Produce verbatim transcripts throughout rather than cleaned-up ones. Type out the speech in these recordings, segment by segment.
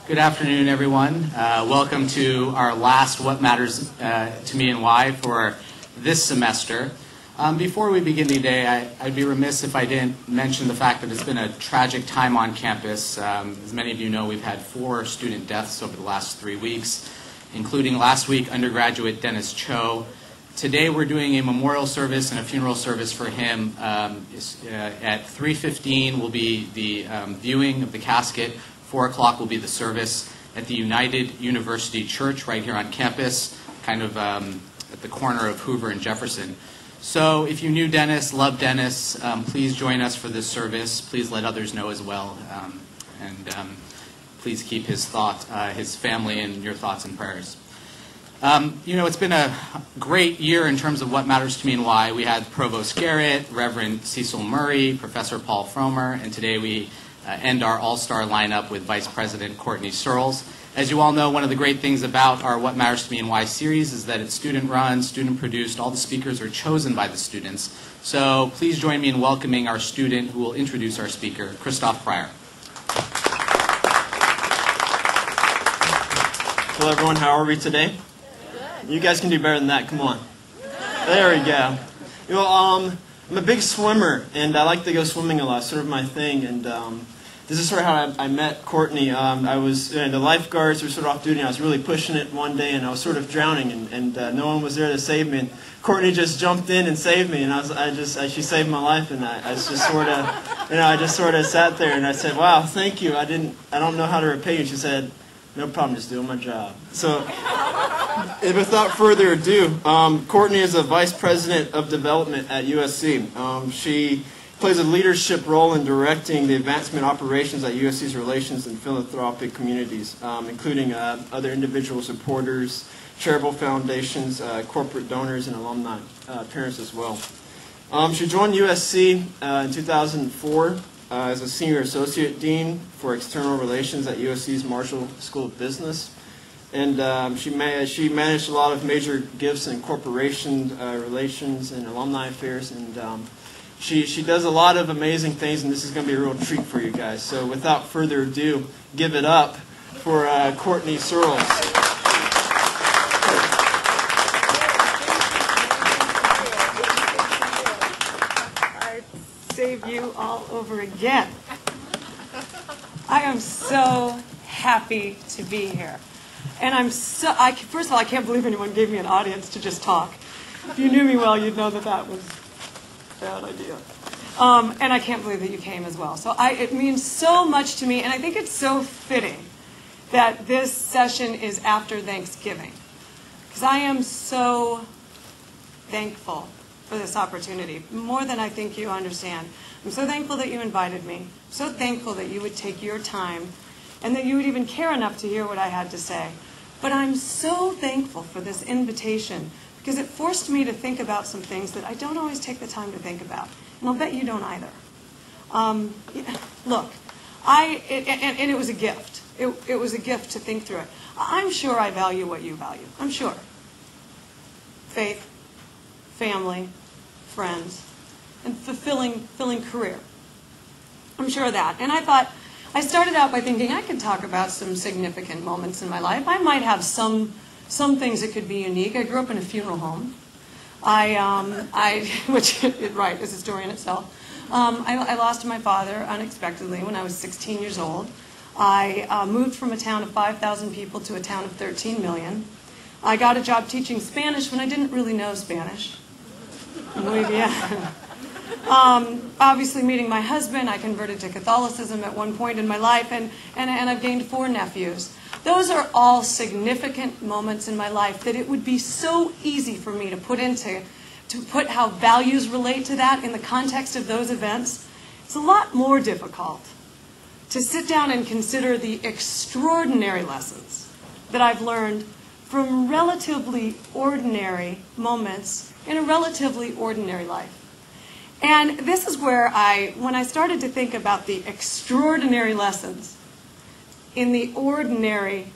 Good afternoon, everyone. Uh, welcome to our last What Matters uh, to Me and Why for this semester. Um, before we begin today, I, I'd be remiss if I didn't mention the fact that it's been a tragic time on campus. Um, as many of you know, we've had four student deaths over the last three weeks, including last week undergraduate Dennis Cho. Today we're doing a memorial service and a funeral service for him. Um, uh, at three fifteen will be the um, viewing of the casket. four o'clock will be the service at the United University Church right here on campus, kind of um, at the corner of Hoover and Jefferson. So if you knew Dennis, love Dennis, um, please join us for this service. Please let others know as well. Um, and um, please keep his thought, uh, his family in your thoughts and prayers. Um, you know, it's been a great year in terms of what matters to me and why. We had Provost Garrett, Reverend Cecil Murray, Professor Paul Fromer, and today we uh, end our all-star lineup with Vice President Courtney Surls. As you all know, one of the great things about our What Matters to Me and Why series is that it's student-run, student-produced. All the speakers are chosen by the students. So please join me in welcoming our student who will introduce our speaker, Christoph Pryor. Hello, everyone. How are we today? You guys can do better than that. Come on. There we go. You know, um, I'm a big swimmer, and I like to go swimming a lot. Sort of my thing. And um, this is sort of how I, I met Courtney. Um, I was you know, the lifeguards were sort of off duty, and I was really pushing it one day, and I was sort of drowning, and, and uh, no one was there to save me. And Courtney just jumped in and saved me, and I was, I just, I, she saved my life, and I, I was just sort of, you know, I just sort of sat there, and I said, "Wow, thank you. I didn't, I don't know how to repay you." She said, "No problem, just doing my job." So, without further ado, um, Courtney is a Vice President of Development at U S C. Um, she plays a leadership role in directing the advancement operations at U S C's relations and philanthropic communities, um, including uh, other individual supporters, charitable foundations, uh, corporate donors, and alumni, uh, parents as well. Um, she joined U S C uh, in two thousand four. Uh, as a Senior Associate Dean for External Relations at U S C's Marshall School of Business. And um, she, ma she managed a lot of major gifts and corporation uh, relations and alumni affairs. And um, she, she does a lot of amazing things, and this is going to be a real treat for you guys. So without further ado, give it up for uh, Courtney Surls. Save you all over again. I am so happy to be here. And I'm so, I, first of all, I can't believe anyone gave me an audience to just talk. If you knew me well, you'd know that that was a bad idea. Um, and I can't believe that you came as well. So I, it means so much to me, and I think it's so fitting that this session is after Thanksgiving. Because I am so thankful for this opportunity, more than I think you understand. I'm so thankful that you invited me. I'm so thankful that you would take your time and that you would even care enough to hear what I had to say. But I'm so thankful for this invitation because it forced me to think about some things that I don't always take the time to think about. And I'll bet you don't either. Um, look, I, it, and, and it was a gift. It, it was a gift to think through it. I'm sure I value what you value. I'm sure. Faith, family, friends, and fulfilling, fulfilling career. I'm sure of that. And I thought, I started out by thinking I could talk about some significant moments in my life. I might have some, some things that could be unique. I grew up in a funeral home. I, um, I which, right, is a story in itself. Um, I, I lost my father unexpectedly when I was sixteen years old. I uh, moved from a town of five thousand people to a town of thirteen million. I got a job teaching Spanish when I didn't really know Spanish. Yeah. Um, obviously, meeting my husband, I converted to Catholicism at one point in my life, and, and, and I've gained four nephews. Those are all significant moments in my life that it would be so easy for me to put into, to put how values relate to that in the context of those events. It's a lot more difficult to sit down and consider the extraordinary lessons that I've learned from relatively ordinary moments in a relatively ordinary life. And this is where I, when I started to think about the extraordinary lessons in the ordinary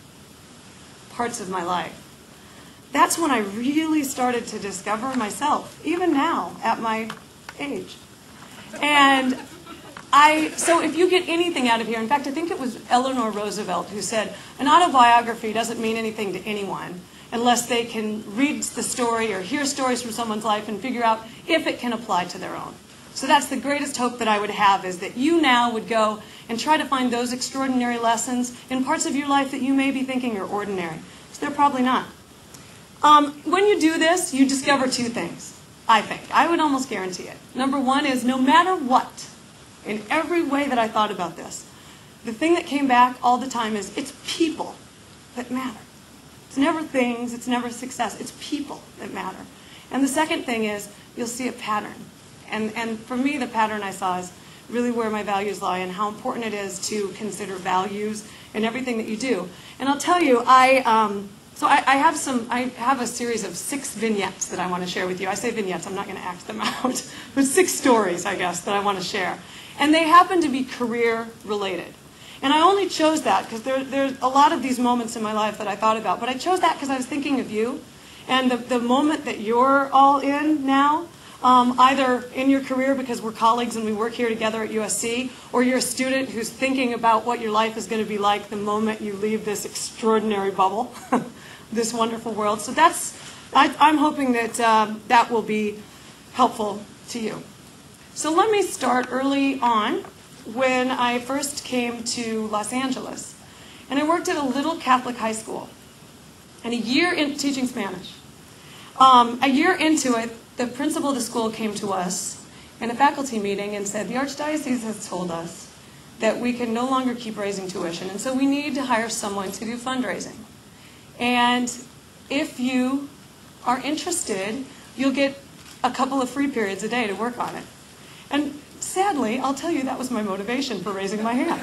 parts of my life, that's when I really started to discover myself, even now at my age. And I, so if you get anything out of here, in fact, I think it was Eleanor Roosevelt who said, an autobiography doesn't mean anything to anyone unless they can read the story or hear stories from someone's life and figure out if it can apply to their own. So that's the greatest hope that I would have, is that you now would go and try to find those extraordinary lessons in parts of your life that you may be thinking are ordinary. So they're probably not. Um, when you do this, you discover two things, I think. I would almost guarantee it. Number one is, no matter what, in every way that I thought about this, the thing that came back all the time is, it's people that matter. It's never things, it's never success, it's people that matter. And the second thing is, you'll see a pattern. And, and for me, the pattern I saw is really where my values lie and how important it is to consider values in everything that you do. And I'll tell you, I, um, so I, I have some, I have a series of six vignettes that I want to share with you. I say vignettes, I'm not going to act them out, but six stories, I guess, that I want to share. And they happen to be career related. And I only chose that because there, there's a lot of these moments in my life that I thought about, but I chose that because I was thinking of you and the, the moment that you're all in now. Um, either in your career because we're colleagues and we work here together at U S C, or you're a student who's thinking about what your life is going to be like the moment you leave this extraordinary bubble, this wonderful world. So that's, I, I'm hoping that um, that will be helpful to you. So let me start early on when I first came to Los Angeles. And I worked at a little Catholic high school. And a year in teaching Spanish. Um, a year into it, the principal of the school came to us in a faculty meeting and said, the Archdiocese has told us that we can no longer keep raising tuition, and so we need to hire someone to do fundraising. And if you are interested, you'll get a couple of free periods a day to work on it. And sadly, I'll tell you, that was my motivation for raising my hand.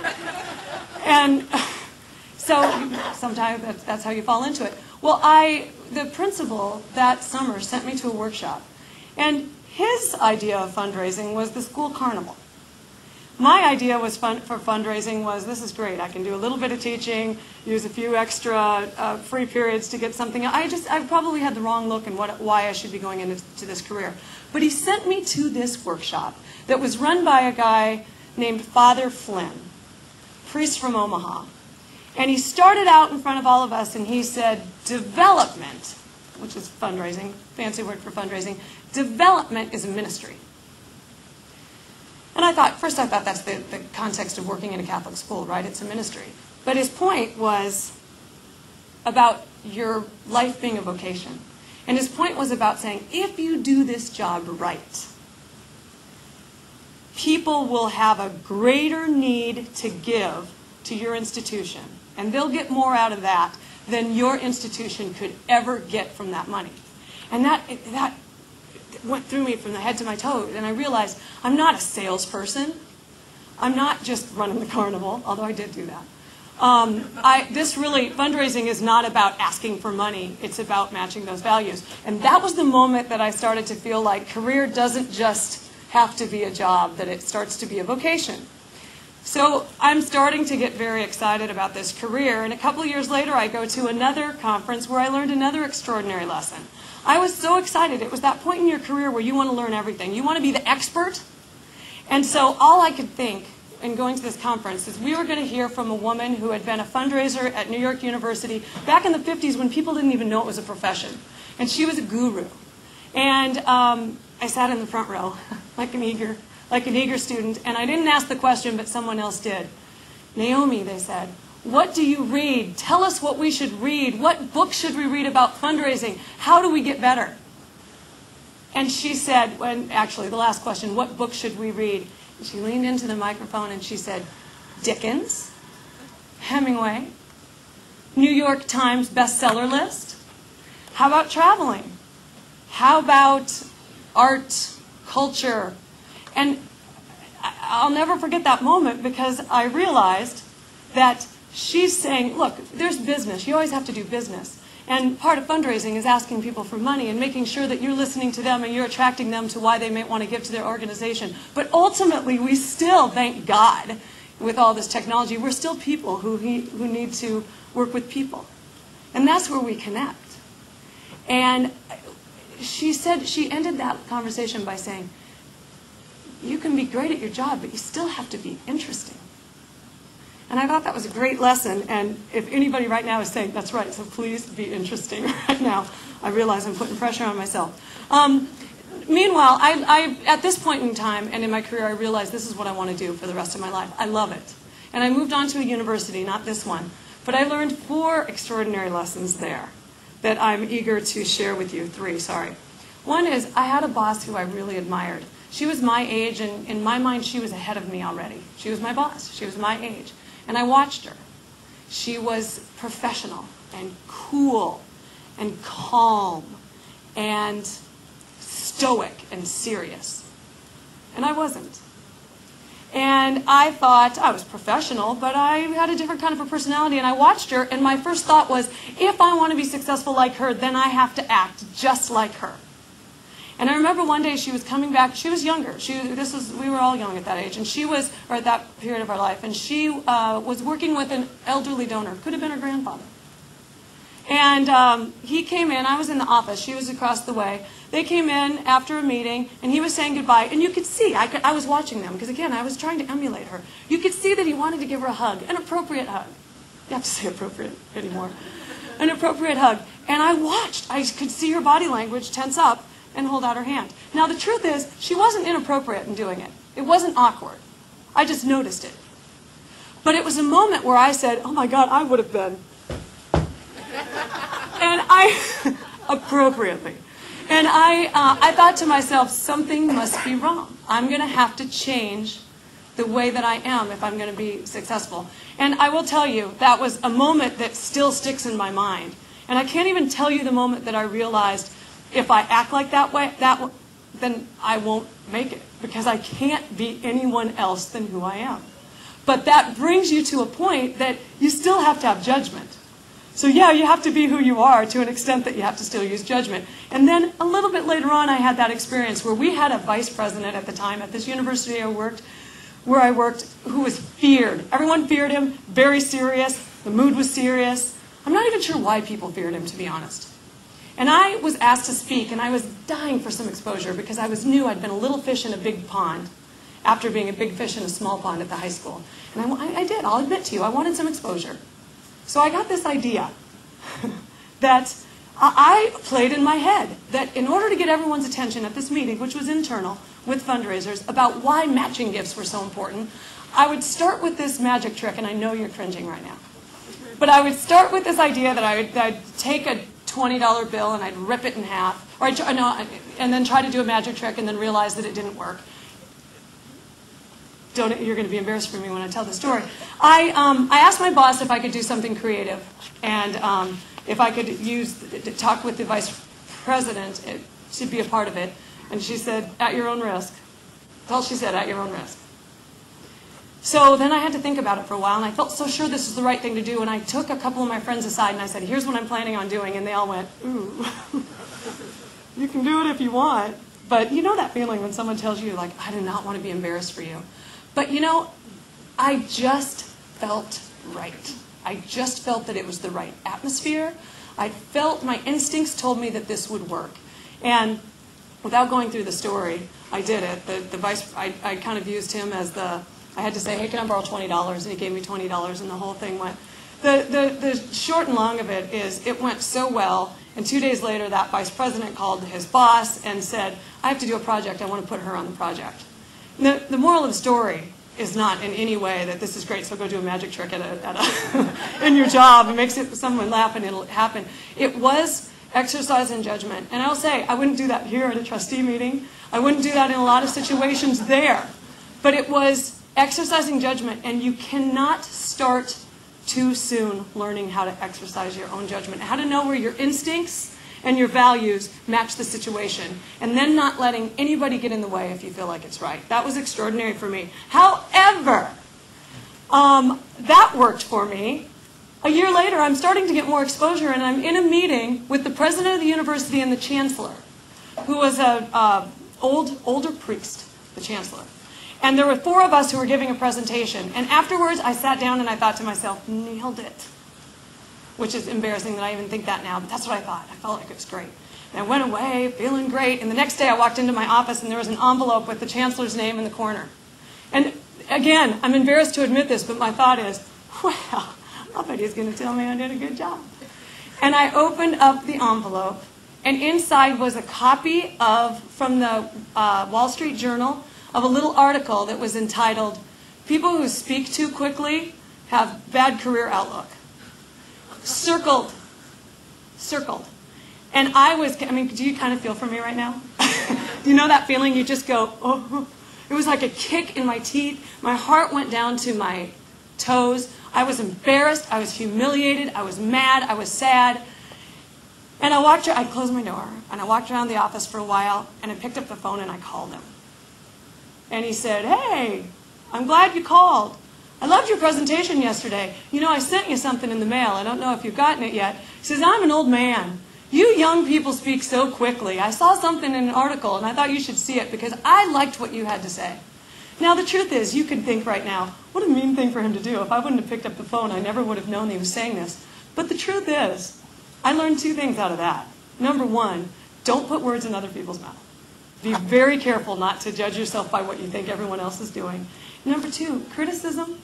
And so sometimes that's, that's how you fall into it. Well, I, the principal that summer sent me to a workshop. And his idea of fundraising was the school carnival. My idea was fun, for fundraising was, this is great. I can do a little bit of teaching, use a few extra uh, free periods to get something. I just, I probably had the wrong look in what, why I should be going into this career. But he sent me to this workshop that was run by a guy named Father Flynn, priest from Omaha. And he started out in front of all of us and he said, development, which is fundraising, fancy word for fundraising, development is a ministry. And I thought, first I thought that's the, the context of working in a Catholic school, right? It's a ministry. But his point was about your life being a vocation. And his point was about saying, if you do this job right, people will have a greater need to give to your institution. And they'll get more out of that than your institution could ever get from that money. And that, that went through me from the head to my toe. And I realized I'm not a salesperson. I'm not just running the carnival, although I did do that. Um, I, this really, fundraising is not about asking for money. It's about matching those values. And that was the moment that I started to feel like career doesn't just have to be a job, that it starts to be a vocation. So I'm starting to get very excited about this career, and a couple of years later I go to another conference where I learned another extraordinary lesson. I was so excited. It was that point in your career where you want to learn everything. You want to be the expert. And so all I could think in going to this conference is we were going to hear from a woman who had been a fundraiser at New York University back in the fifties when people didn't even know it was a profession. And she was a guru. And um, I sat in the front row like an eager like an eager student, and I didn't ask the question, but someone else did. Naomi, they said, what do you read? Tell us what we should read. What books should we read about fundraising? How do we get better? And she said, when actually the last question, what books should we read? And she leaned into the microphone and she said, Dickens, Hemingway, New York Times bestseller list. How about traveling? How about art, culture? And I'll never forget that moment because I realized that she's saying, look, there's business. You always have to do business. And part of fundraising is asking people for money and making sure that you're listening to them and you're attracting them to why they might want to give to their organization. But ultimately, we still, thank God, with all this technology, we're still people who, he, who need to work with people. And that's where we connect. And she said, she ended that conversation by saying, you can be great at your job, but you still have to be interesting. And I thought that was a great lesson, and if anybody right now is saying, that's right, so please be interesting right now, I realize I'm putting pressure on myself. Um, meanwhile, I, I, at this point in time and in my career, I realized this is what I want to do for the rest of my life. I love it. And I moved on to a university, not this one, but I learned four extraordinary lessons there that I'm eager to share with you. Three, sorry. One is I had a boss who I really admired. She was my age, and in my mind, she was ahead of me already. She was my boss. She was my age. And I watched her. She was professional and cool and calm and stoic and serious. And I wasn't. And I thought I was professional, but I had a different kind of a personality, and I watched her, and my first thought was, if I want to be successful like her, then I have to act just like her. And I remember one day she was coming back. She was younger. She, this was, we were all young at that age, and she was, or at that period of our life, and she uh, was working with an elderly donor. Could have been her grandfather. And um, he came in. I was in the office. She was across the way. They came in after a meeting, and he was saying goodbye. And you could see, I, could, I was watching them, because again, I was trying to emulate her. You could see that he wanted to give her a hug, an appropriate hug. You have to say appropriate anymore. An appropriate hug. And I watched. I could see her body language tense up and hold out her hand. Now, the truth is, she wasn't inappropriate in doing it. It wasn't awkward. I just noticed it. But it was a moment where I said, oh my God, I would have been. And I, appropriately. And I, uh, I thought to myself, something must be wrong. I'm going to have to change the way that I am if I'm going to be successful. And I will tell you, that was a moment that still sticks in my mind. And I can't even tell you the moment that I realized, if I act like that way, that, then I won't make it, because I can't be anyone else than who I am. But that brings you to a point that you still have to have judgment. So yeah, you have to be who you are to an extent that you have to still use judgment. And then a little bit later on, I had that experience where we had a vice president at the time at this university I worked, where I worked, who was feared. Everyone feared him, very serious. The mood was serious. I'm not even sure why people feared him, to be honest. And I was asked to speak, and I was dying for some exposure because I was new. I'd been a little fish in a big pond after being a big fish in a small pond at the high school. And I, I did, I'll admit to you, I wanted some exposure. So I got this idea that I played in my head that in order to get everyone's attention at this meeting, which was internal with fundraisers, about why matching gifts were so important, I would start with this magic trick, and I know you're cringing right now. But I would start with this idea that I would I'd take a twenty dollar bill and I'd rip it in half, or I'd, no, and then try to do a magic trick and then realize that it didn't work. Don't, you're going to be embarrassed for me when I tell the story. I, um, I asked my boss if I could do something creative, and um, if I could use talk with the vice president it, to be a part of it. And she said, at your own risk. That's all she said, at your own risk. So then I had to think about it for a while, and I felt so sure this was the right thing to do, and I took a couple of my friends aside, and I said, here's what I'm planning on doing, and they all went, ooh, you can do it if you want. But you know that feeling when someone tells you, like, I do not want to be embarrassed for you. But you know, I just felt right. I just felt that it was the right atmosphere. I felt, my instincts told me that this would work. And without going through the story, I did it. The, the vice, I, I kind of used him as the, I had to say, hey, can I borrow twenty dollars? And he gave me twenty dollars, and the whole thing went. The, the, the short and long of it is, it went so well, and two days later, that vice president called his boss and said, I have to do a project. I want to put her on the project. The, the moral of the story is not in any way that this is great, so go do a magic trick at a, at a in your job. It makes it, someone laugh and it'll happen. It was exercise in judgment. And I'll say, I wouldn't do that here at a trustee meeting. I wouldn't do that in a lot of situations there. But it was exercising judgment, and you cannot start too soon learning how to exercise your own judgment, how to know where your instincts and your values match the situation, and then not letting anybody get in the way if you feel like it's right. That was extraordinary for me. However, um, that worked for me. A year later, I'm starting to get more exposure, and I'm in a meeting with the president of the university and the chancellor, who was an uh, old, older priest, the chancellor. And there were four of us who were giving a presentation. And afterwards, I sat down and I thought to myself, nailed it. Which is embarrassing that I even think that now, but that's what I thought. I felt like it was great. And I went away feeling great. And the next day I walked into my office and there was an envelope with the chancellor's name in the corner. And again, I'm embarrassed to admit this, but my thought is, well, I bet he's going to tell me I did a good job. And I opened up the envelope, and inside was a copy of, from the uh, Wall Street Journal, of a little article that was entitled, "People Who Speak Too Quickly Have Bad Career Outlook." Circled. Circled. And I was, I mean, do you kind of feel for me right now? Do you know that feeling? You just go, oh. It was like a kick in my teeth. My heart went down to my toes. I was embarrassed. I was humiliated. I was mad. I was sad. And I walked, I closed my door, and I walked around the office for a while, and I picked up the phone and I called him. And he said, "Hey, I'm glad you called. I loved your presentation yesterday. You know, I sent you something in the mail. I don't know if you've gotten it yet." He says, "I'm an old man. You young people speak so quickly. I saw something in an article, and I thought you should see it because I liked what you had to say." Now, the truth is, you could think right now, what a mean thing for him to do. If I wouldn't have picked up the phone, I never would have known he was saying this. But the truth is, I learned two things out of that. Number one, don't put words in other people's mouth. Be very careful not to judge yourself by what you think everyone else is doing. Number two, criticism.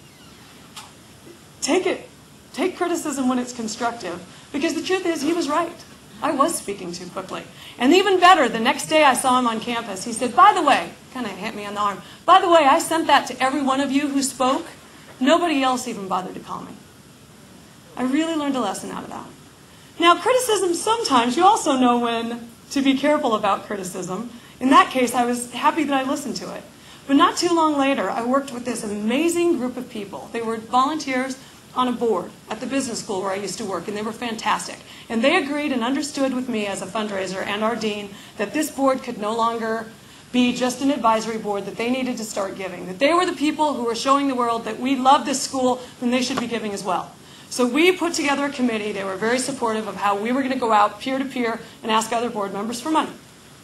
Take it. Take criticism when it's constructive. Because the truth is, he was right. I was speaking too quickly. And even better, the next day I saw him on campus. He said, "By the way," kind of hit me on the arm, "by the way, I sent that to every one of you who spoke. Nobody else even bothered to call me." I really learned a lesson out of that. Now, criticism, sometimes you also know when to be careful about criticism. In that case, I was happy that I listened to it. But not too long later, I worked with this amazing group of people. They were volunteers on a board at the business school where I used to work, and they were fantastic. And they agreed and understood with me as a fundraiser and our dean that this board could no longer be just an advisory board, that they needed to start giving, that they were the people who were showing the world that we love this school and they should be giving as well. So we put together a committee. They were very supportive of how we were going to go out peer-to-peer and ask other board members for money.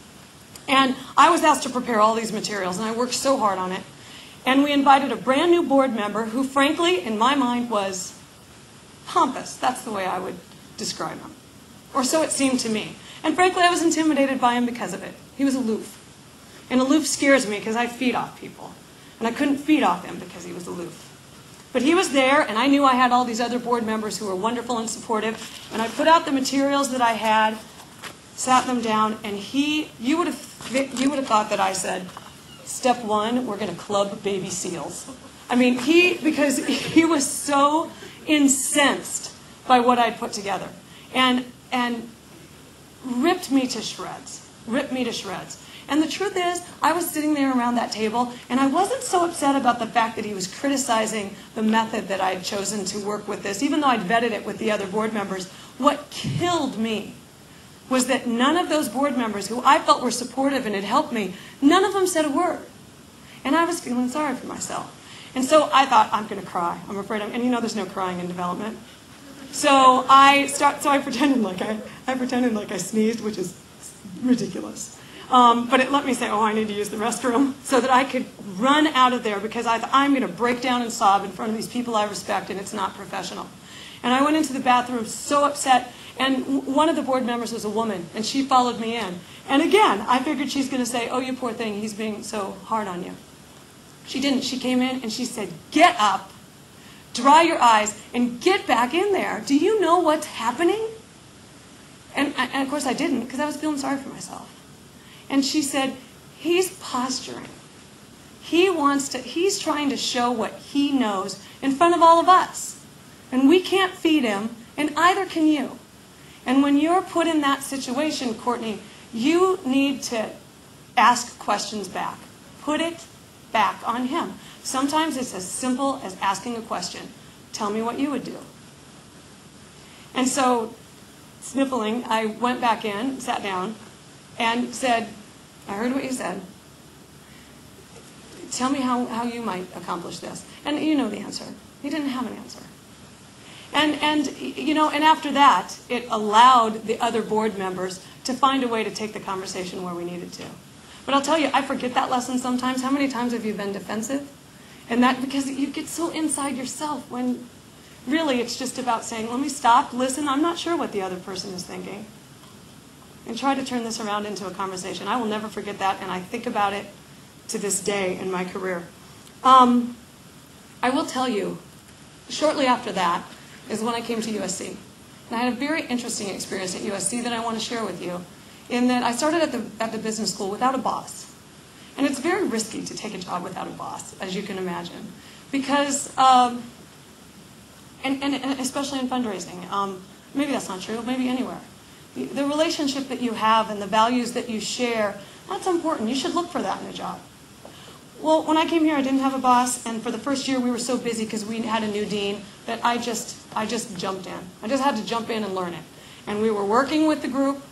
And I was asked to prepare all these materials, and I worked so hard on it. And we invited a brand new board member who, frankly, in my mind, was pompous. That's the way I would describe him. Or so it seemed to me. And frankly, I was intimidated by him because of it. He was aloof. And aloof scares me because I feed off people. And I couldn't feed off him because he was aloof. But he was there, and I knew I had all these other board members who were wonderful and supportive. And I put out the materials that I had, sat them down, and he, you would have, you would have thought that I said, "Step one, we're going to club baby seals." I mean, he, because he was so incensed by what I'd put together, and and ripped me to shreds, ripped me to shreds. And the truth is, I was sitting there around that table, and I wasn't so upset about the fact that he was criticizing the method that I had chosen to work with this, even though I'd vetted it with the other board members. What killed me was that none of those board members who I felt were supportive and had helped me, none of them said a word. And I was feeling sorry for myself. And so I thought, I'm going to cry. I'm afraid I'm, and you know there's no crying in development. So I start, so I pretended like I, I pretended like I sneezed, which is ridiculous. Um, but it let me say, oh, I need to use the restroom, so that I could run out of there because I thought, I'm going to break down and sob in front of these people I respect, and it's not professional. And I went into the bathroom so upset, and one of the board members was a woman, and she followed me in. And again, I figured she's going to say, "Oh, you poor thing, he's being so hard on you." She didn't. She came in and she said, "Get up, dry your eyes, and get back in there. Do you know what's happening?" And, and of course I didn't, because I was feeling sorry for myself. And she said, "He's posturing. He wants to, he's trying to show what he knows in front of all of us. And we can't feed him, and either can you. And when you're put in that situation, Courtney, you need to ask questions back. Put it back on him. Sometimes it's as simple as asking a question. Tell me what you would do." And so, sniffling, I went back in, sat down, and said, "I heard what you said. Tell me how, how you might accomplish this." And you know the answer. He didn't have an answer. And, and, you know, and after that, it allowed the other board members to find a way to take the conversation where we needed to. But I'll tell you, I forget that lesson sometimes. How many times have you been defensive? And that because you get so inside yourself when really it's just about saying, let me stop, listen, I'm not sure what the other person is thinking. and try to turn this around into a conversation. I will never forget that, and I think about it to this day in my career. Um, I will tell you, shortly after that is when I came to U S C. And I had a very interesting experience at U S C that I want to share with you, in that I started at the, at the business school without a boss. And it's very risky to take a job without a boss, as you can imagine, because, um, and, and, and especially in fundraising, um, maybe that's not true, maybe anywhere. The, the relationship that you have and the values that you share, that's important. You should look for that in a job. Well, when I came here, I didn't have a boss, and for the first year, we were so busy because we had a new dean that I just, I just jumped in. I just had to jump in and learn it. And we were working with the group,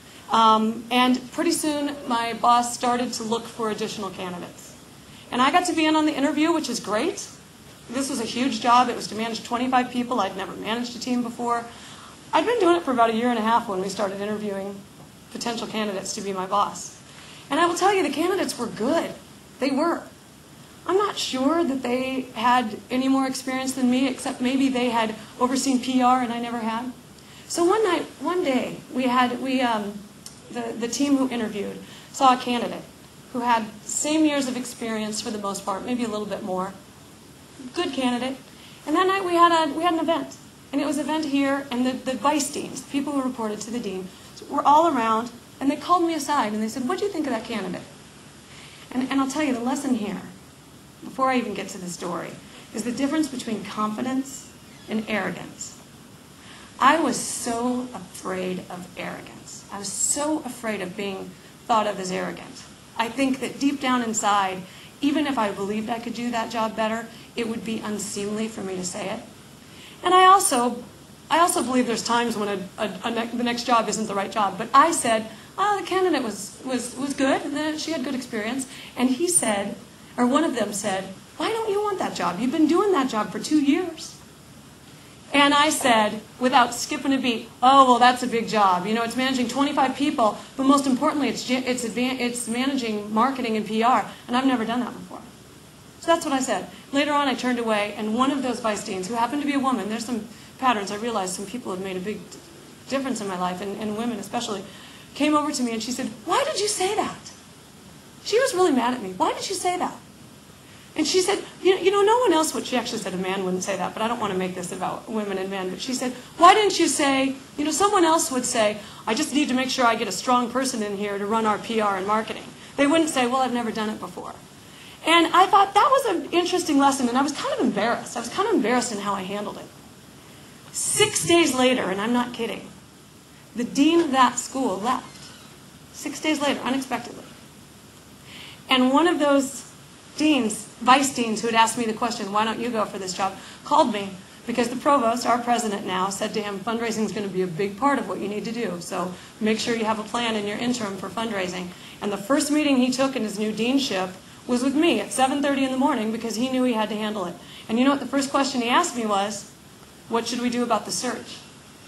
um, and pretty soon, my boss started to look for additional candidates. And I got to be in on the interview, which is great. This was a huge job. It was to manage twenty-five people. I'd never managed a team before. I'd been doing it for about a year and a half when we started interviewing potential candidates to be my boss. And I will tell you, the candidates were good. They were. I'm not sure that they had any more experience than me, except maybe they had overseen P R and I never had. So one night, one day, we had, we, um, the, the team who interviewed saw a candidate who had same years of experience for the most part, maybe a little bit more. Good candidate. And that night we had, a, we had an event. And it was an event here, and the, the vice deans, the people who reported to the dean, were all around, and they called me aside and they said, what do you think of that candidate? And, and I'll tell you, the lesson here, before I even get to the story, is the difference between confidence and arrogance. I was so afraid of arrogance. I was so afraid of being thought of as arrogant. I think that deep down inside, even if I believed I could do that job better, it would be unseemly for me to say it. And I also, I also believe there's times when a, a, a ne the next job isn't the right job. But I said, oh, the candidate was, was, was good, and she had good experience. And he said, or one of them said, why don't you want that job? You've been doing that job for two years. And I said, without skipping a beat, oh, well, that's a big job. You know, it's managing twenty-five people, but most importantly, it's, it's, it's managing marketing and P R, and I've never done that before. So that's what I said. Later on, I turned away, and one of those vice deans, who happened to be a woman, there's some patterns, I realized some people have made a big difference in my life, and, and women especially, came over to me and she said, why did you say that? She was really mad at me. Why did you say that? And she said, you know, you know, no one else would, she actually said a man wouldn't say that, but I don't want to make this about women and men, but she said, why didn't you say, you know, someone else would say, I just need to make sure I get a strong person in here to run our P R and marketing. They wouldn't say, well, I've never done it before. And I thought that was an interesting lesson, and I was kind of embarrassed. I was kind of embarrassed in how I handled it. Six days later, and I'm not kidding, the dean of that school left. Six days later, unexpectedly. And one of those deans, vice deans who had asked me the question, why don't you go for this job, called me because the provost, our president now, said to him, fundraising is going to be a big part of what you need to do. So make sure you have a plan in your interim for fundraising. And the first meeting he took in his new deanship was with me at seven thirty in the morning because he knew he had to handle it. And you know what the first question he asked me was, what should we do about the search?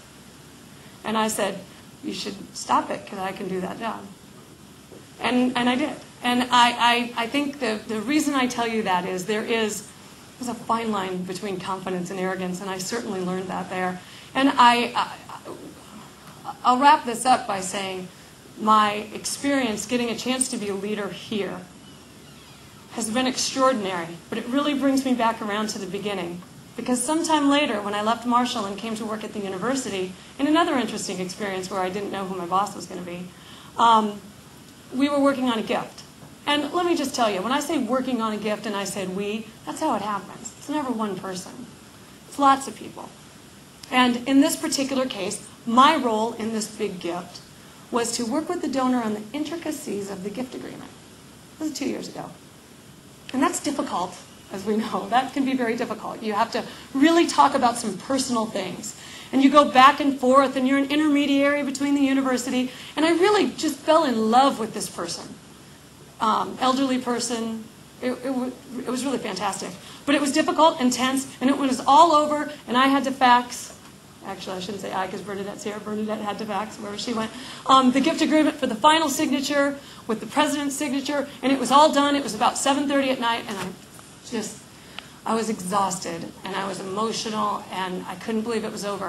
And I said, you should stop it because I can do that job. And, and I did. And I, I, I think the, the reason I tell you that is there is there's a fine line between confidence and arrogance, and I certainly learned that there. And I, I, I'll wrap this up by saying my experience getting a chance to be a leader here has been extraordinary, but it really brings me back around to the beginning. Because sometime later, when I left Marshall and came to work at the university, in another interesting experience where I didn't know who my boss was going to be, um, we were working on a gift. And let me just tell you, when I say working on a gift and I said we, that's how it happens. It's never one person. It's lots of people. And in this particular case, my role in this big gift was to work with the donor on the intricacies of the gift agreement. This was two years ago. And that's difficult, as we know. That can be very difficult. You have to really talk about some personal things. And you go back and forth, and you're an intermediary between the university. And I really just fell in love with this person. Um, elderly person. It, it, it was really fantastic. But it was difficult, intense, and it was all over, and I had to fax. Actually, I shouldn't say I, because Bernadette's here. Bernadette had to fax wherever she went. Um, the gift agreement for the final signature with the president's signature, and it was all done. It was about seven thirty at night, and I just, I was exhausted, and I was emotional, and I couldn't believe it was over.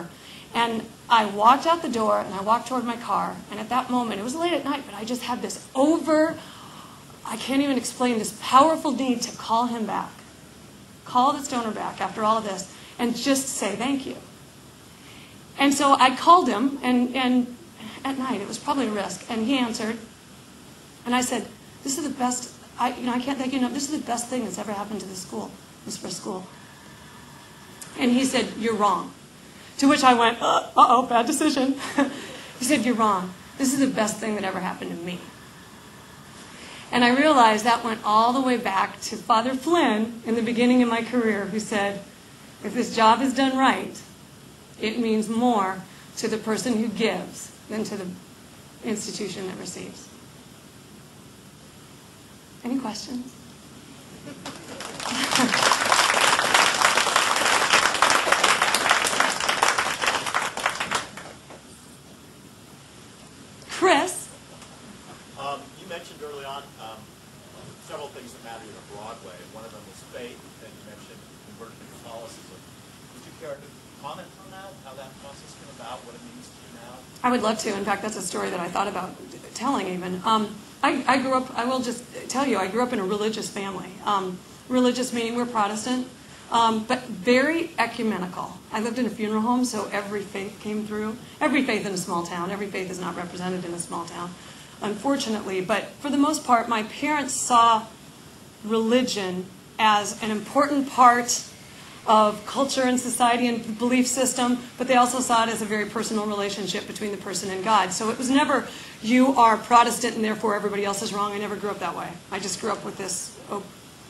And I walked out the door, and I walked toward my car, and at that moment, it was late at night, but I just had this over, I can't even explain, this powerful need to call him back, call this donor back after all of this, and just say thank you. And so I called him, and, and at night, it was probably a risk, and he answered, and I said, this is the best, I, you know, I can't thank you enough, this is the best thing that's ever happened to this school, this first school. And he said, you're wrong. To which I went, uh, uh-oh, bad decision. He said, you're wrong. This is the best thing that ever happened to me. And I realized that went all the way back to Father Flynn in the beginning of my career, who said, if this job is done right, it means more to the person who gives than to the institution that receives. Any questions? Chris? Um, you mentioned early on um, several things that matter in Broadway. One of them was faith, and you mentioned conversion to Catholicism. Would you care to comment on that, how that process came about, what it means to you now? I would love to. In fact, that's a story that I thought about telling even. Um, I, I grew up, I will just tell you, I grew up in a religious family. Um, religious meaning we're Protestant, um, but very ecumenical. I lived in a funeral home, so every faith came through. Every faith in a small town. Every faith is not represented in a small town, unfortunately. But for the most part, my parents saw religion as an important part of culture and society and belief system, but they also saw it as a very personal relationship between the person and God. So it was never, you are Protestant and therefore everybody else is wrong. I never grew up that way. I just grew up with this op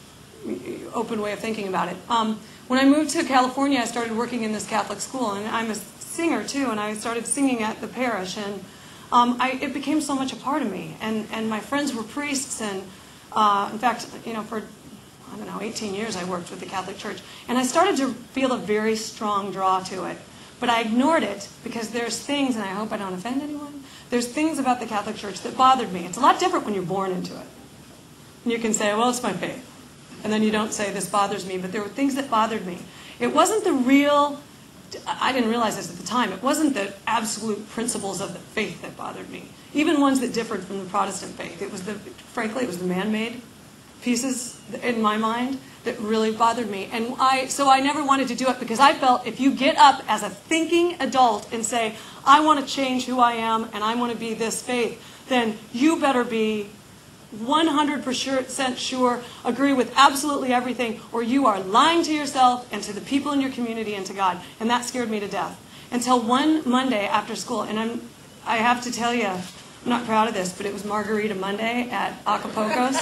open way of thinking about it. Um, when I moved to California, I started working in this Catholic school, and I'm a singer too, and I started singing at the parish, and um, I, it became so much a part of me. And, and my friends were priests, and uh, in fact, you know, for I don't know, eighteen years I worked with the Catholic Church. And I started to feel a very strong draw to it. But I ignored it because there's things, and I hope I don't offend anyone, there's things about the Catholic Church that bothered me. It's a lot different when you're born into it. And you can say, well, it's my faith. And then you don't say, this bothers me. But there were things that bothered me. It wasn't the real, I didn't realize this at the time, it wasn't the absolute principles of the faith that bothered me. Even ones that differed from the Protestant faith. It was the, frankly, it was the man-made pieces in my mind that really bothered me. And I, so I never wanted to do it because I felt if you get up as a thinking adult and say, I want to change who I am and I want to be this faith, then you better be one hundred percent sure, agree with absolutely everything, or you are lying to yourself and to the people in your community and to God. And that scared me to death. Until one Monday after school, and I'm, I have to tell you, I'm not proud of this, but it was Margarita Monday at Acapulco's.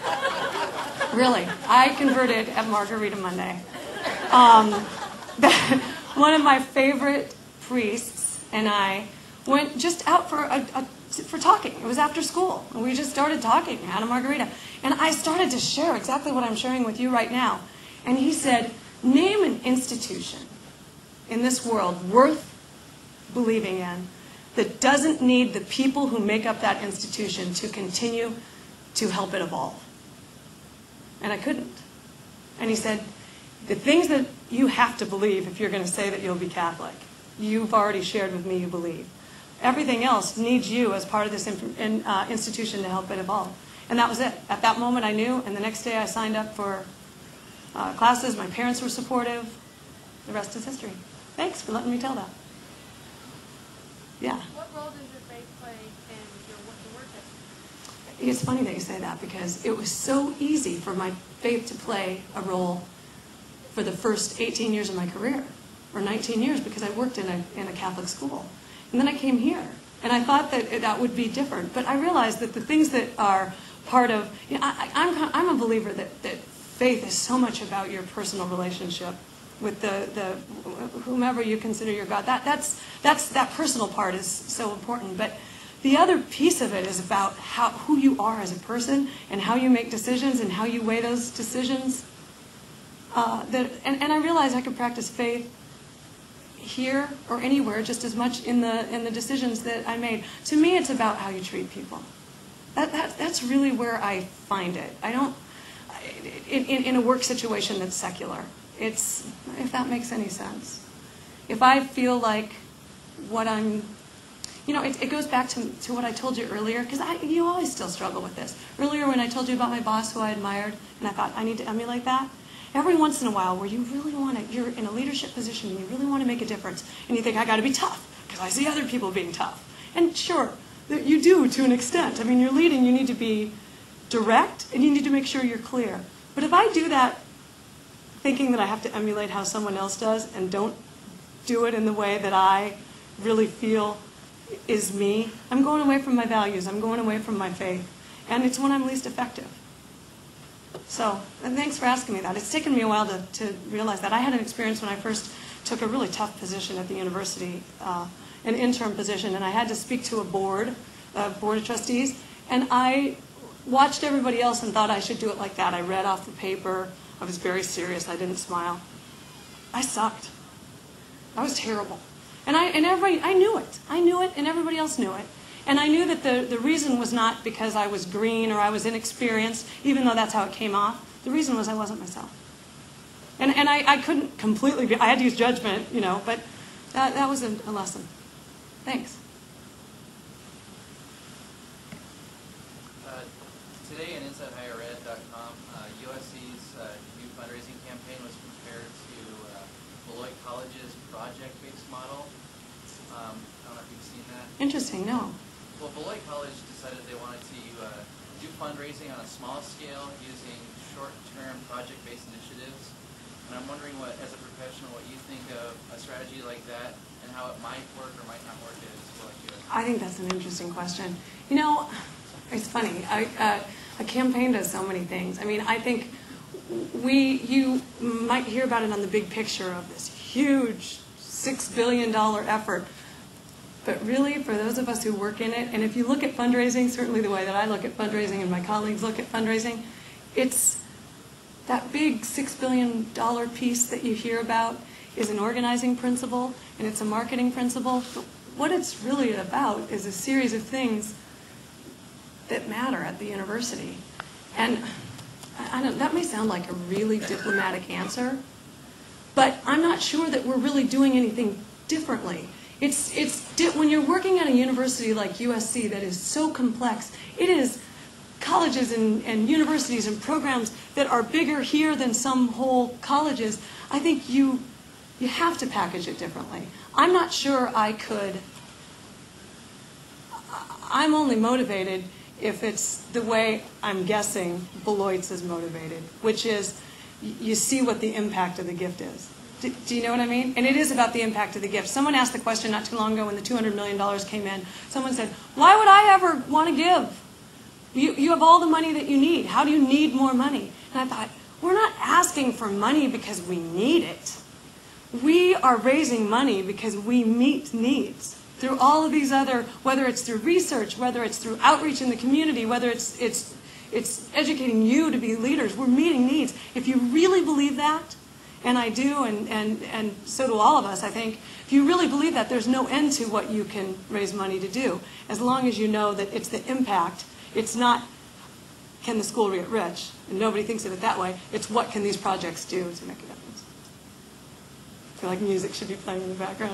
Really, I converted at Margarita Monday. Um, one of my favorite priests and I went just out for a, a, for talking. It was after school, and we just started talking, had a margarita. And I started to share exactly what I'm sharing with you right now. And he said, name an institution in this world worth believing in that doesn't need the people who make up that institution to continue to help it evolve. And I couldn't. And he said, the things that you have to believe if you're going to say that you'll be Catholic, you've already shared with me you believe. Everything else needs you as part of this in, uh, institution to help it evolve. And that was it. At that moment I knew, and the next day I signed up for uh, classes. My parents were supportive. The rest is history. Thanks for letting me tell that. Yeah. What role does your faith play in your work ethic? It's funny that you say that because it was so easy for my faith to play a role for the first eighteen years of my career, or nineteen years, because I worked in a, in a Catholic school. And then I came here, and I thought that that would be different. But I realized that the things that are part of, you know, I, I'm, I'm a believer that, that faith is so much about your personal relationship with the, the whomever you consider your God. That, that's, that's, that personal part is so important. But the other piece of it is about how, who you are as a person and how you make decisions and how you weigh those decisions. Uh, that, and, and I realized I could practice faith here or anywhere just as much in the, in the decisions that I made. To me, it's about how you treat people. That, that, that's really where I find it. I don't, in, in, in a work situation that's secular. It's, if that makes any sense. If I feel like what I'm, you know, it, it goes back to, to what I told you earlier, because I you always still struggle with this. Earlier when I told you about my boss who I admired, and I thought, I need to emulate that, every once in a while where you really want to, you're in a leadership position and you really want to make a difference, and you think, I got to be tough, because I see other people being tough. And sure, you do to an extent. I mean, you're leading, you need to be direct, and you need to make sure you're clear. But if I do that thinking that I have to emulate how someone else does and don't do it in the way that I really feel is me, I'm going away from my values, I'm going away from my faith, and it's when I'm least effective. So, and thanks for asking me that. It's taken me a while to, to realize that. I had an experience when I first took a really tough position at the university, uh, an interim position, and I had to speak to a board, a board of trustees, and I watched everybody else and thought I should do it like that. I read off the paper. I was very serious. I didn't smile. I sucked. I was terrible. And I and everybody, I knew it. I knew it, and everybody else knew it. And I knew that the, the reason was not because I was green or I was inexperienced, even though that's how it came off. The reason was I wasn't myself. And and I, I couldn't completely be, I had to use judgment, you know, but that, that was a, a lesson. Thanks. Uh, today in inside higher ed dot com, uh, U S C's uh, new fundraising campaign was compared to uh, Beloit College's project-based model. Um, I don't know if you've seen that. Interesting, no. Well, Beloit College decided they wanted to uh, do fundraising on a small scale using short-term project-based initiatives. And I'm wondering what, as a professional, what you think of a strategy like that and how it might work or might not work at a school like U S C. I think that's an interesting question. You know, it's funny. I, uh, a campaign does so many things. I mean, I think we, you might hear about it on the big picture of this huge six billion dollar effort. But really, for those of us who work in it, and if you look at fundraising, certainly the way that I look at fundraising and my colleagues look at fundraising, it's that big six billion dollar piece that you hear about is an organizing principle, and it's a marketing principle. But what it's really about is a series of things that matter at the university. And I don't, that may sound like a really diplomatic answer, but I'm not sure that we're really doing anything differently. It's, it's, when you're working at a university like U S C that is so complex, it is colleges and, and universities and programs that are bigger here than some whole colleges. I think you, you have to package it differently. I'm not sure I could, I'm only motivated if it's the way I'm guessing Beloit's is motivated, which is you see what the impact of the gift is. Do, do you know what I mean? And it is about the impact of the gift. Someone asked the question not too long ago when the two hundred million dollars came in. Someone said, why would I ever want to give? You, you have all the money that you need. How do you need more money? And I thought, we're not asking for money because we need it. We are raising money because we meet needs through all of these other, whether it's through research, whether it's through outreach in the community, whether it's, it's, it's educating you to be leaders. We're meeting needs. If you really believe that, and I do, and, and, and so do all of us, I think, if you really believe that, there's no end to what you can raise money to do, as long as you know that it's the impact. It's not, can the school get rich? And nobody thinks of it that way. It's what can these projects do to make a difference. I feel like music should be playing in the background.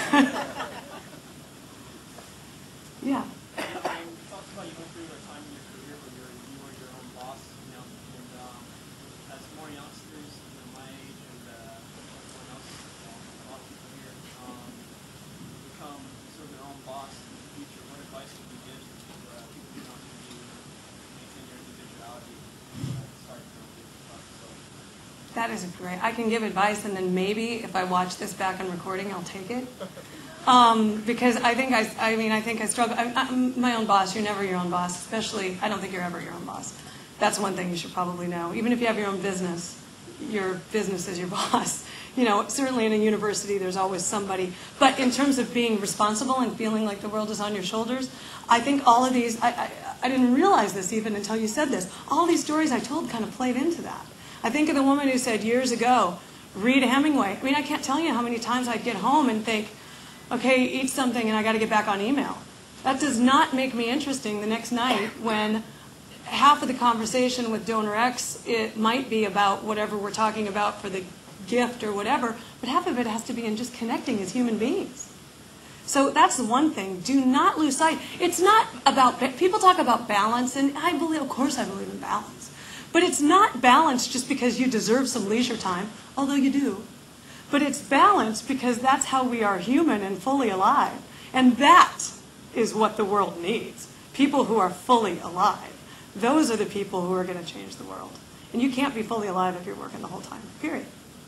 Yeah. You talked about you went through a time in your career where you were, you were your own boss, you know, and um, as more youngsters, you know, my age and uh, everyone else, you know, a lot of people here, um, become sort of their own boss in the future. What advice would you give to uh, people who want to be, maintain their individuality and uh, start their own business? So, That is great. I can give advice, and then maybe if I watch this back on recording, I'll take it. Um, because I think I, I mean, I think I struggle. I, I'm my own boss. You're never your own boss, especially, I don't think you're ever your own boss. That's one thing you should probably know. Even if you have your own business, your business is your boss. You know, certainly in a university, there's always somebody. But in terms of being responsible and feeling like the world is on your shoulders, I think all of these, I, I, I didn't realize this even until you said this. All these stories I told kind of played into that. I think of the woman who said years ago, read Hemingway. I mean, I can't tell you how many times I'd get home and think, okay, eat something and I got to get back on email. That does not make me interesting the next night when half of the conversation with donor X, it might be about whatever we're talking about for the gift or whatever, but half of it has to be in just connecting as human beings. So that's the one thing. Do not lose sight. It's not about, people talk about balance, and I believe, of course I believe in balance. But it's not balance just because you deserve some leisure time, although you do. But it's balance because that's how we are human and fully alive. And that is what the world needs. People who are fully alive. Those are the people who are going to change the world. And you can't be fully alive if you're working the whole time, period.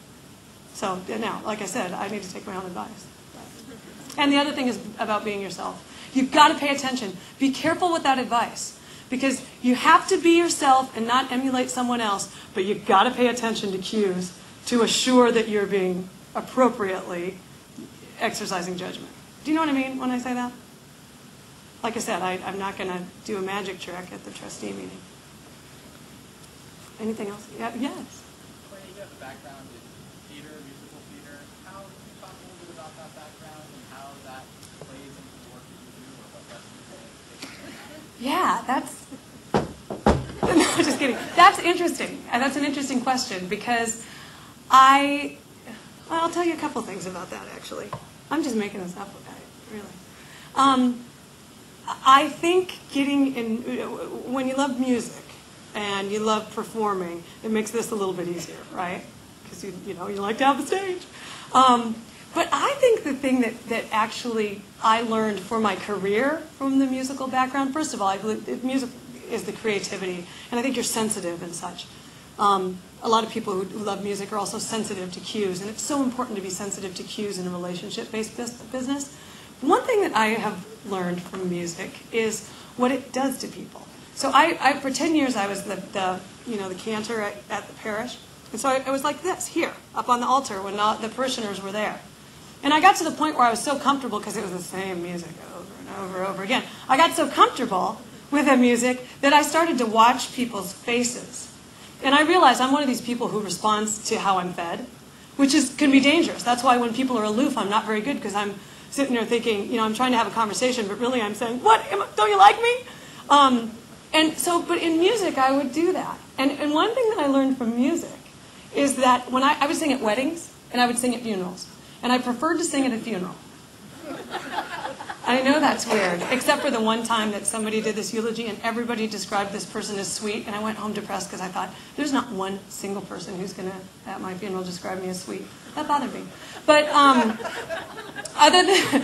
So now, like I said, I need to take my own advice. And the other thing is about being yourself. You've got to pay attention. Be careful with that advice. Because you have to be yourself and not emulate someone else, but you've got to pay attention to cues to assure that you're being appropriately exercising judgment. Do you know what I mean when I say that? Like I said, I, I'm not going to do a magic trick at the trustee meeting. Anything else? Yeah, yes. Courtney, you have a background in theater, musical theater. How can you talk a little bit about that background and how that plays into the work that you do, or what lessons you take? Yeah, that's, no, just kidding. That's interesting. And that's an interesting question because I, well, I'll tell you a couple things about that, actually. I'm just making this up, really. Um, I think getting in, when you love music and you love performing, it makes this a little bit easier, right? Because you, you know, you like to have the stage. Um, but I think the thing that, that actually I learned for my career from the musical background, first of all, I believe that music is the creativity, and I think you're sensitive and such. Um, a lot of people who, who love music are also sensitive to cues, and it's so important to be sensitive to cues in a relationship-based business. One thing that I have learned from music is what it does to people. So I, I for ten years, I was the, the you know, the cantor at, at the parish. And so I, I was like this, here, up on the altar when all, the parishioners were there. And I got to the point where I was so comfortable, because it was the same music over and over and over again. I got so comfortable with the music that I started to watch people's faces. And I realized I'm one of these people who responds to how I'm fed, which is can be dangerous. That's why when people are aloof, I'm not very good, because I'm sitting there thinking, you know, I'm trying to have a conversation, but really I'm saying, what, Am I, don't you like me? Um, and so, but in music, I would do that. And, and one thing that I learned from music is that when I, I would sing at weddings, and I would sing at funerals. And I preferred to sing at a funeral. I know that's weird, except for the one time that somebody did this eulogy and everybody described this person as sweet, and I went home depressed because I thought, there's not one single person who's going to, at my funeral, describe me as sweet. That bothered me. But um, other than,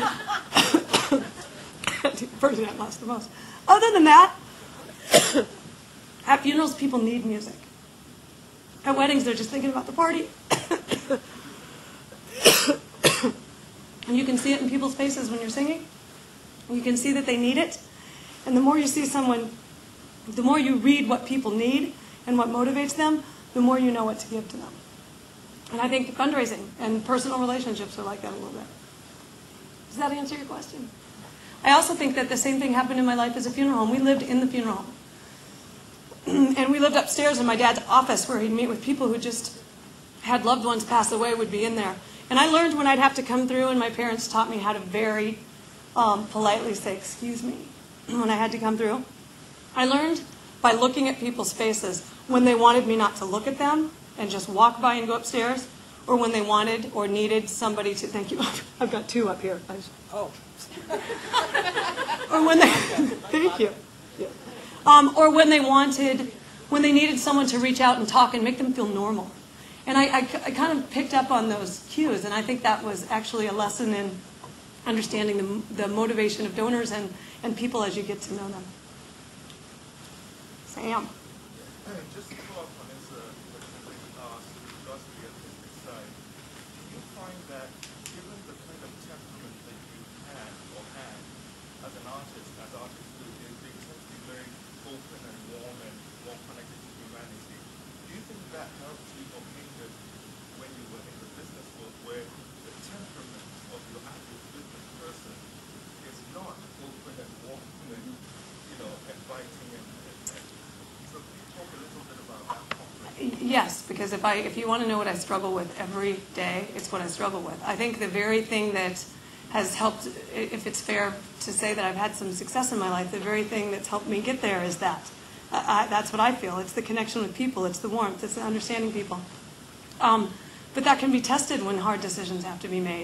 person that lost the most. Other than that, at funerals, people need music. At weddings, they're just thinking about the party. And you can see it in people's faces when you're singing. You can see that they need it. And the more you see someone, the more you read what people need and what motivates them, the more you know what to give to them. And I think fundraising and personal relationships are like that a little bit. Does that answer your question? I also think that the same thing happened in my life as a funeral home. We lived in the funeral home. And we lived upstairs in my dad's office where he'd meet with people who just had loved ones pass away, would be in there. And I learned when I'd have to come through, and my parents taught me how to very um, politely say, excuse me, when I had to come through. I learned by looking at people's faces when they wanted me not to look at them and just walk by and go upstairs, or when they wanted or needed somebody to, thank you, I've got two up here. I just, oh. Or when they, thank you. Yeah. Um, or when they wanted, when they needed someone to reach out and talk and make them feel normal. And I, I, I kind of picked up on those cues, and I think that was actually a lesson in understanding the, the motivation of donors and, and people as you get to know them. Sam. Just to follow up on this uh, question that you asked, with regards to the artistic side, do you find that given the kind of temperament that you had or had as an artist, as artists do, they, they tend to be very open and warm and more connected to humanity, do you think that helped you or hindered when you were in the business world, where the temperament of your actual business person is not open and warm and, you know, inviting and, and, and so can you talk a little bit about that conflict? Yes, because if I if you want to know what I struggle with every day, it's what I struggle with. I think the very thing that has helped, if it's fair to say that I've had some success in my life, the very thing that's helped me get there is that. Uh, I, that's what I feel. It's the connection with people. It's the warmth. It's the understanding people. Um, but that can be tested when hard decisions have to be made.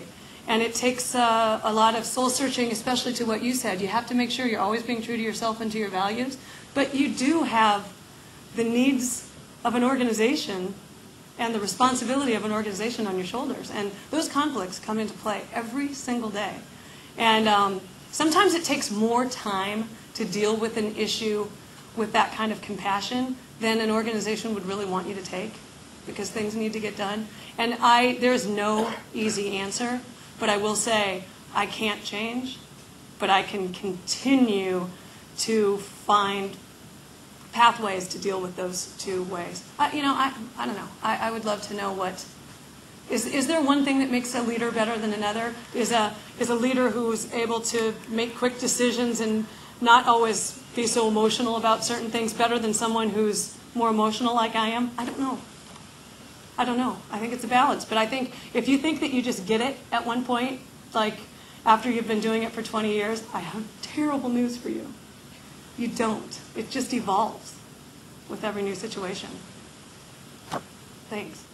And it takes uh, a lot of soul searching, especially to what you said. You have to make sure you're always being true to yourself and to your values. But you do have the needs of an organization and the responsibility of an organization on your shoulders. And those conflicts come into play every single day. And um, sometimes it takes more time to deal with an issue with that kind of compassion than an organization would really want you to take, because things need to get done. And I, there's no easy answer, but I will say I can't change, but I can continue to find pathways to deal with those two ways. I, you know, I, I don't know. I, I would love to know what, is, is there one thing that makes a leader better than another? Is a, is a leader who's able to make quick decisions and not always be so emotional about certain things better than someone who's more emotional like I am? I don't know. I don't know. I think it's a balance. But I think if you think that you just get it at one point, like after you've been doing it for twenty years, I have terrible news for you. You don't. It just evolves with every new situation. Thanks.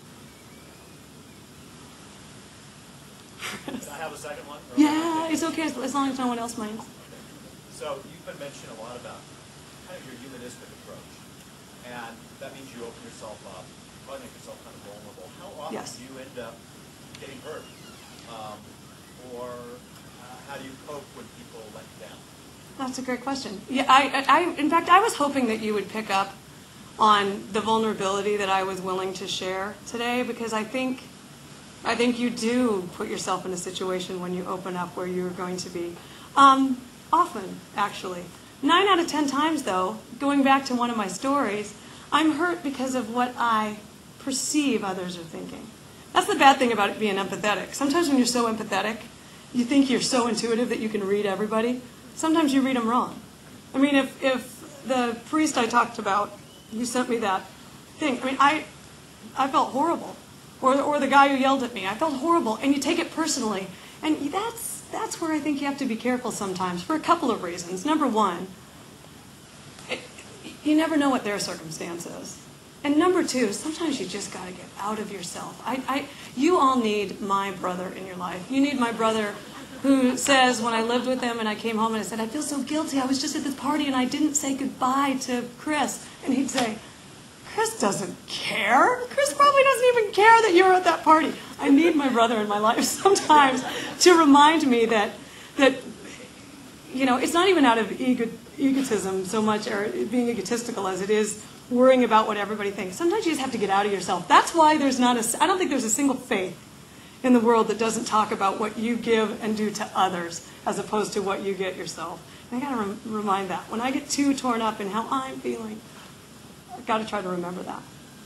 Can I have a second one? Yeah, it's okay as, as long as no one else minds. So you've been mentioning a lot about kind of your humanistic approach, and that means you open yourself up, probably make yourself kind of vulnerable. How often Yes. do you end up getting hurt, um, or uh, how do you cope when people let you down? That's a great question. Yeah, I, I, in fact, I was hoping that you would pick up on the vulnerability that I was willing to share today, because I think, I think you do put yourself in a situation when you open up where you're going to be. Um, often, actually. Nine out of ten times, though, going back to one of my stories, I'm hurt because of what I perceive others are thinking. That's the bad thing about it being empathetic. Sometimes when you're so empathetic, you think you're so intuitive that you can read everybody. Sometimes you read them wrong. I mean, if, if the priest I talked about, who sent me that thing, I mean, I, I felt horrible. Or, or the guy who yelled at me, I felt horrible. And you take it personally. And that's, that's where I think you have to be careful sometimes, for a couple of reasons. Number one, it, you never know what their circumstance is. And number two, sometimes you just got to get out of yourself. I, I, you all need my brother in your life. You need my brother who says, when I lived with him and I came home and I said, I feel so guilty, I was just at this party and I didn't say goodbye to Chris. And he'd say, Chris doesn't care. Chris probably doesn't even care that you were at that party. I need my brother in my life sometimes to remind me that, that you know, it's not even out of ego, egotism so much, or being egotistical, as it is worrying about what everybody thinks. Sometimes you just have to get out of yourself. That's why there's not a, I don't think there's a single faith in the world that doesn't talk about what you give and do to others as opposed to what you get yourself. And I got to rem remind that. When I get too torn up in how I'm feeling, I've got to try to remember that.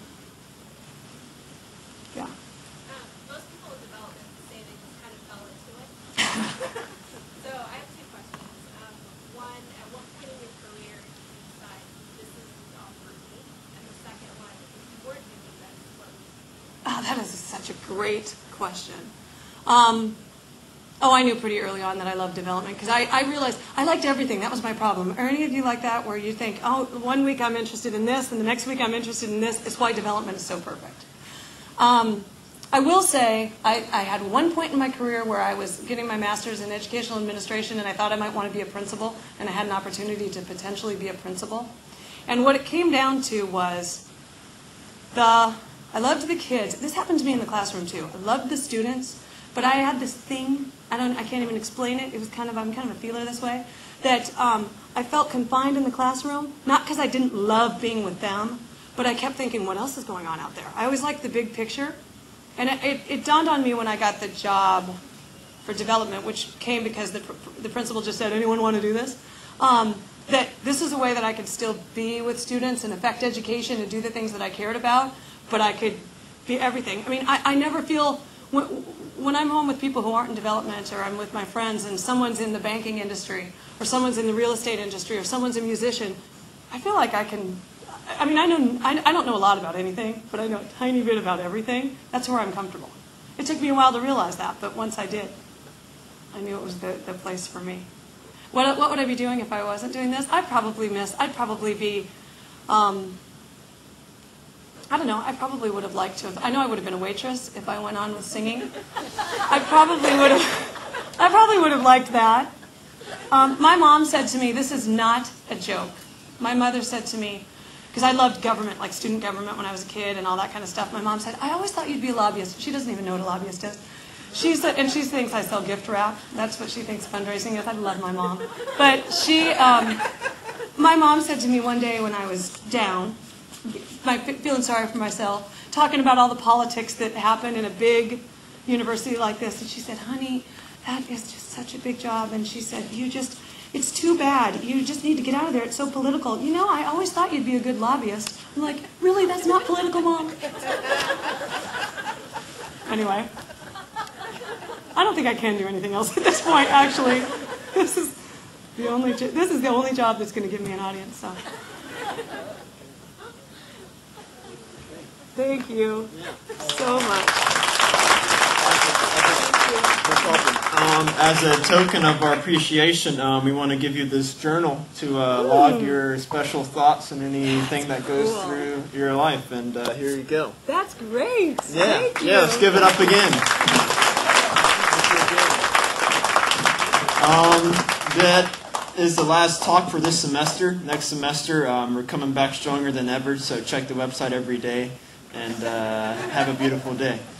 Yeah. Um, most people in development say they just kind of fell into it. So I have two questions. Um, one, at what point in your career did you decide this is the job for me? And the second one, if you weren't doing this, what would you do? Oh, that is such a great question. Um, oh, I knew pretty early on that I loved development, because I, I realized I liked everything. That was my problem. Are any of you like that, where you think, oh, one week I'm interested in this, and the next week I'm interested in this? It's why development is so perfect. Um, I will say I, I had one point in my career where I was getting my master's in educational administration, and I thought I might want to be a principal, and I had an opportunity to potentially be a principal. And what it came down to was the, I loved the kids. This happened to me in the classroom too. I loved the students, but I had this thing, I don't, I can't even explain it. It was kind of, I'm kind of a feeler this way, that um, I felt confined in the classroom, not because I didn't love being with them, but I kept thinking, what else is going on out there? I always liked the big picture. And it, it, it dawned on me when I got the job for development, which came because the, the principal just said, anyone want to do this? Um, that this is a way that I could still be with students and affect education and do the things that I cared about, but I could be everything. I mean, I, I never feel, when, when I'm home with people who aren't in development, or I'm with my friends and someone's in the banking industry, or someone's in the real estate industry, or someone's a musician, I feel like I can, I mean, I, know, I, I don't know a lot about anything, but I know a tiny bit about everything. That's where I'm comfortable. It took me a while to realize that, but once I did, I knew it was the, the place for me. What, what would I be doing if I wasn't doing this? I'd probably miss, I'd probably be, um, I don't know, I probably would have liked to have, I know I would have been a waitress if I went on with singing. I probably would have, I probably would have liked that. Um, my mom said to me, this is not a joke. My mother said to me, because I loved government, like student government when I was a kid and all that kind of stuff. My mom said, I always thought you'd be a lobbyist. She doesn't even know what a lobbyist is. She said, and she thinks I sell gift wrap. That's what she thinks fundraising is. I love my mom. But she, um, my mom said to me one day when I was down, my, feeling sorry for myself, talking about all the politics that happen in a big university like this, and she said, honey, that is just such a big job. And she said, you just, it's too bad. You just need to get out of there. It's so political. You know, I always thought you'd be a good lobbyist. I'm like, really? That's not political, Mom? Anyway. I don't think I can do anything else at this point, actually. This is the only, this is the only job that's going to give me an audience, so. Thank you so much. Um, as a token of our appreciation, um, we want to give you this journal to uh, log your special thoughts and anything that goes cool. through your life. And uh, here you go. That's great. Yeah, Thank you. yeah. Let's give it up again. Um, that is the last talk for this semester. Next semester, um, we're coming back stronger than ever. So check the website every day and uh, have a beautiful day.